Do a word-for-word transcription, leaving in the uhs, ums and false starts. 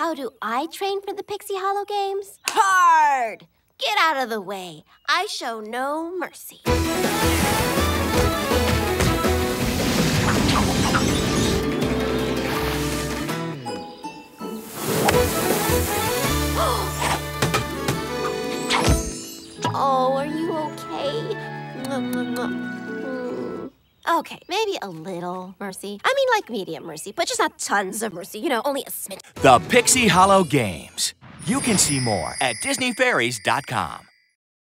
How do I train for the Pixie Hollow Games? Hard! Get out of the way. I show no mercy. Oh, are you okay? Mm. Okay, maybe a little mercy. I mean, like medium mercy, but just not tons of mercy. You know, only a smidge. The Pixie Hollow Games. You can see more at Disney Fairies dot com.